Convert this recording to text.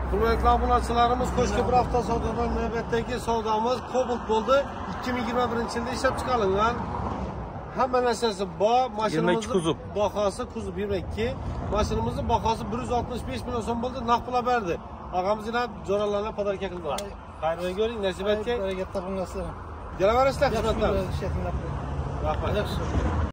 Hurmatli obunachilarimiz, Qo'shko'pir avtosavdodan navbatdagi savdomiz Cobalt bo'ldi. 2021-yilda ishlab chiqarilgan. Hamma narsasi bor. Mashinamizning bahosi kuzov 22. Mashinamizning bahosi 165 million so'm bo'ldi. Naqd pul berdi. Og'amiz yana jo'ralarni podarka qildilar. Xayrli ko'ring, nasib etga. Katta bo'lsin. Kelaverasizlar, xizmatlar. Rahmat.